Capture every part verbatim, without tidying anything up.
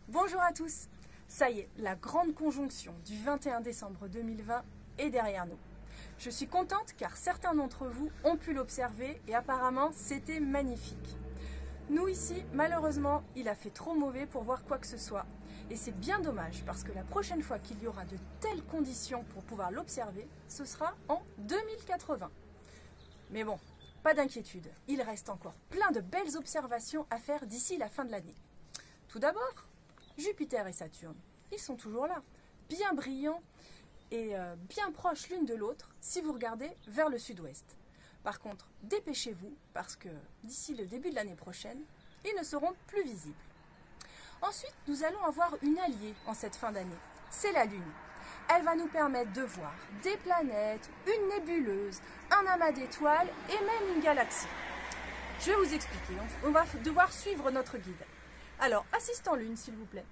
Bonjour à tous. Ça y est, la grande conjonction du vingt et un décembre deux mille vingt est derrière nous. Je suis contente car certains d'entre vous ont pu l'observer et apparemment c'était magnifique. Nous ici, malheureusement, il a fait trop mauvais pour voir quoi que ce soit. Et c'est bien dommage parce que la prochaine fois qu'il y aura de telles conditions pour pouvoir l'observer, ce sera en deux mille quatre-vingts. Mais bon, pas d'inquiétude, il reste encore plein de belles observations à faire d'ici la fin de l'année. Tout d'abord, Jupiter et Saturne, ils sont toujours là, bien brillants et euh, bien proches l'une de l'autre si vous regardez vers le sud-ouest. Par contre, dépêchez-vous parce que d'ici le début de l'année prochaine, ils ne seront plus visibles. Ensuite, nous allons avoir une alliée en cette fin d'année, c'est la Lune. Elle va nous permettre de voir des planètes, une nébuleuse, un amas d'étoiles et même une galaxie. Je vais vous expliquer, on va devoir suivre notre guide. Alors, assistant Lune, s'il vous plaît.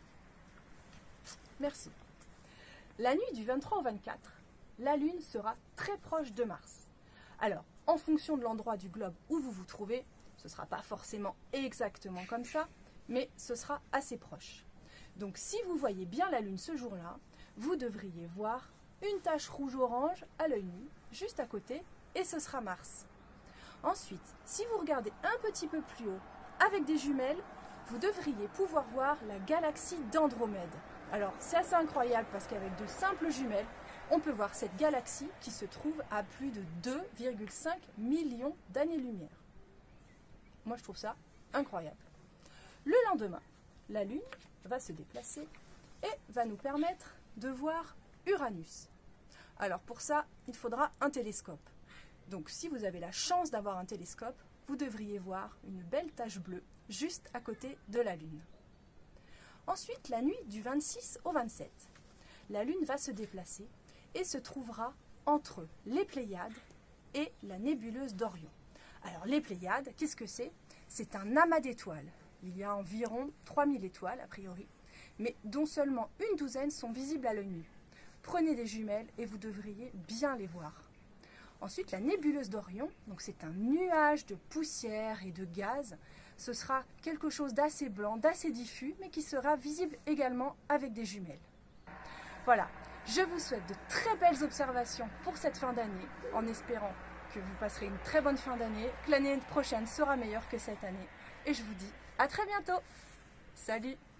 Merci. La nuit du vingt-trois au vingt-quatre, la Lune sera très proche de Mars. Alors, en fonction de l'endroit du globe où vous vous trouvez, ce ne sera pas forcément exactement comme ça, mais ce sera assez proche. Donc, si vous voyez bien la Lune ce jour-là, vous devriez voir une tache rouge-orange à l'œil nu, juste à côté, et ce sera Mars. Ensuite, si vous regardez un petit peu plus haut, avec des jumelles, vous devriez pouvoir voir la galaxie d'Andromède. Alors, c'est assez incroyable parce qu'avec de simples jumelles, on peut voir cette galaxie qui se trouve à plus de deux virgule cinq millions d'années-lumière. Moi, je trouve ça incroyable. Le lendemain, la Lune va se déplacer et va nous permettre de voir Uranus. Alors, pour ça, il faudra un télescope. Donc, si vous avez la chance d'avoir un télescope, vous devriez voir une belle tache bleue juste à côté de la Lune. Ensuite, la nuit du vingt-six au vingt-sept, la Lune va se déplacer et se trouvera entre les Pléiades et la nébuleuse d'Orion. Alors, les Pléiades, qu'est-ce que c'est? C'est un amas d'étoiles. Il y a environ trois mille étoiles, a priori, mais dont seulement une douzaine sont visibles à l'œil nu. Prenez des jumelles et vous devriez bien les voir. Ensuite, la nébuleuse d'Orion, donc c'est un nuage de poussière et de gaz. Ce sera quelque chose d'assez blanc, d'assez diffus, mais qui sera visible également avec des jumelles. Voilà, je vous souhaite de très belles observations pour cette fin d'année, en espérant que vous passerez une très bonne fin d'année, que l'année prochaine sera meilleure que cette année. Et je vous dis à très bientôt. Salut!